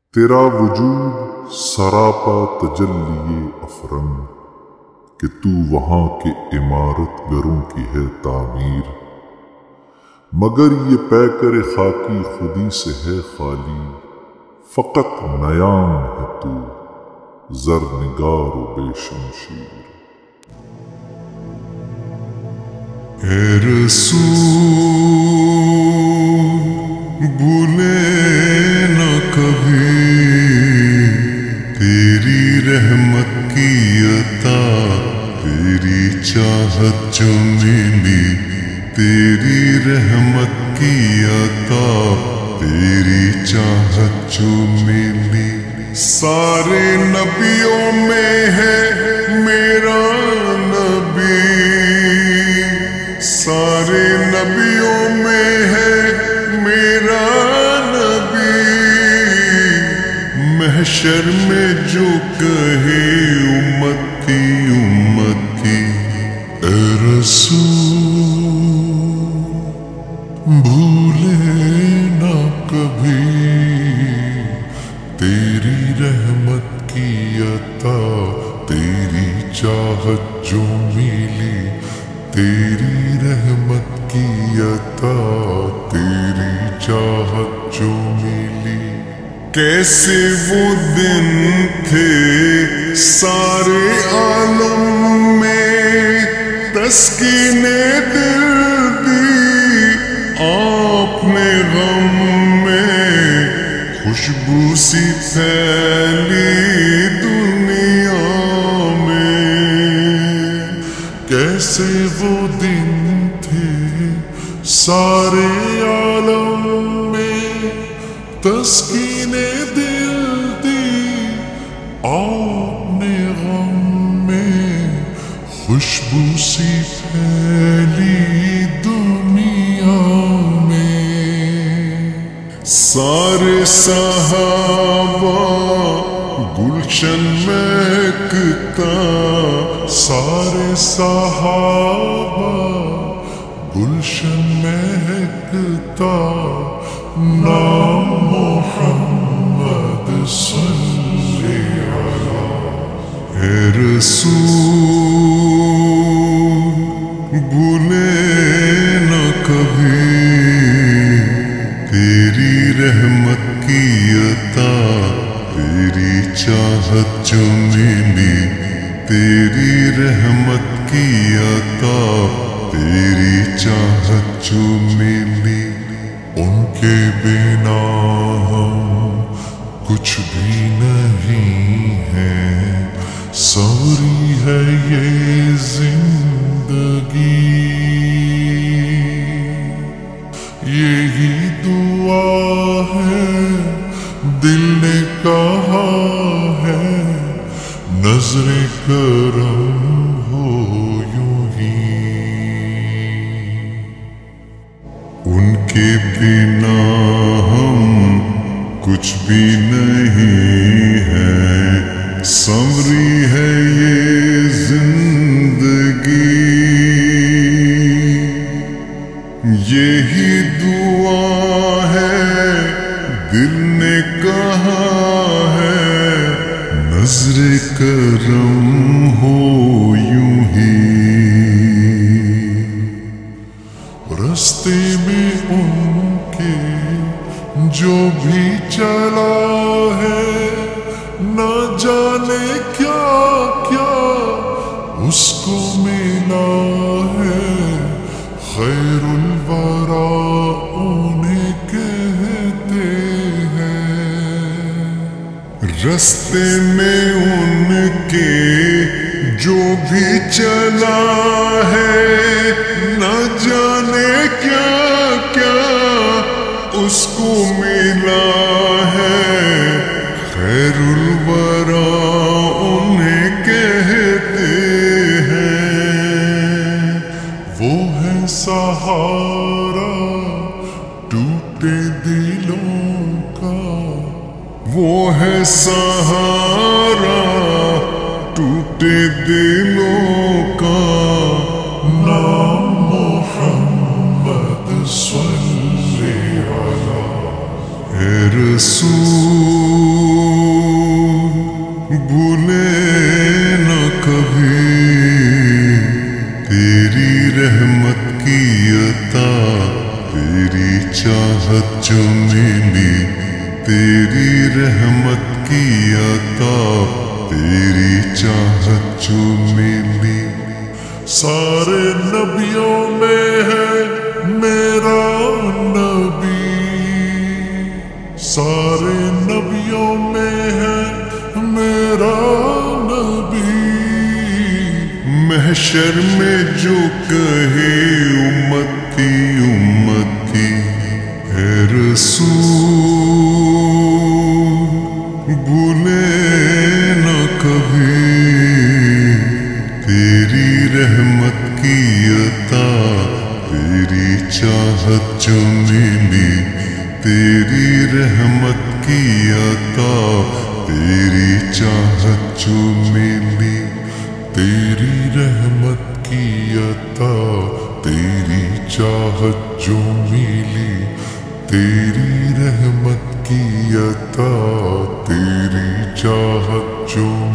تیرا وجود سراپا تجلی افرنگ کہ تو وہاں کے عمارت گروں کی ہے تعمیر، مگر یہ پیکر خاکی خودی سے ہے خالی، فقط نیام ہے تو زرنگار و بے شمشیر۔ اے رسول بھولے نہ کبھی تیری رحمت کی عطا، تیری چاہت جو ملی، تیری رحمت کی عطا، تیری چاہت جو ملی۔ سارے نبیوں میں ہے میرا نبی، سارے نبیوں میں ہے میرا نبی، محشر میں جو کہے امتی امتی۔ اے رسول بھولے نہ کبھی تیری رحمت کی عطا، تیری چاہت جو ملی، تیری رحمت کی عطا، تیری چاہت جو ملی۔ کیسے وہ دن تھے سارے عالم میں تسکین دل دی آپ نے غم میں، خوشبو سی پھیلی دنیا میں۔ کیسے وہ دن تھے سارے عالم میں تسکین دل دی آپ نے غم میں، خوشبو سی پھیلی دنیا میں۔ سارے صحابہ گلشن مہکتا، سارے صحابہ گلشن مہکتا، نام محمد صلی اللہ۔ اے رسول بھولے نہ کبھی تیری رحمت کی عطا، تیری چاہت جو ملی، تیری رحمت کی عطا، تیری چاہت جو ملی۔ ان کے بنا ہم کچھ بھی نہیں ہیں، سوری ہے یہ زندگی، یہی دعا ہے دل نے کہا ہے، نظر کرم ہو یوں ہی۔ ان کے بنا ہم کچھ بھی نہیں ہے، سنوری ہے یہ زندگی، یہی دعا ہے دل نے کہا ہے، نظر کرم ہو یوں ہی۔ رستے میں ان کے جو بھی چلا ہے، نہ جانے کیا کیا اس کو ملا ہے، خیر الورا انہیں کہتے ہیں۔ رستے میں ان کے جو بھی چلا ہے، نہ جانے کیا کیا اس کو ملا ہے، خیر الورا انہیں کہتے ہیں۔ وہ ہے سہارا ٹوٹے دلوں کا، وہ ہے سہارا ٹوٹے دلوں کا، نام محمد صلی اللہ۔ اے رسول تیری چاہت جو ملی، تیری رحمت کی عطا، تیری چاہت جو ملی۔ سارے نبیوں میں ہے میرا نبی، سارے نبیوں میں ہے میرا نبی۔ محشر میں جو کہے امتی امتی، اے رسول بھولے نہ کبھی، تیری رحمت کی عطا، تیری چاہت جو ملی، تیری رحمت کی عطا، تیری چاہت جو ملی، تیری رحمت کی عطا، تیری چاہت جو ملی، تیری رحمت کی عطا، تیری چاہت جو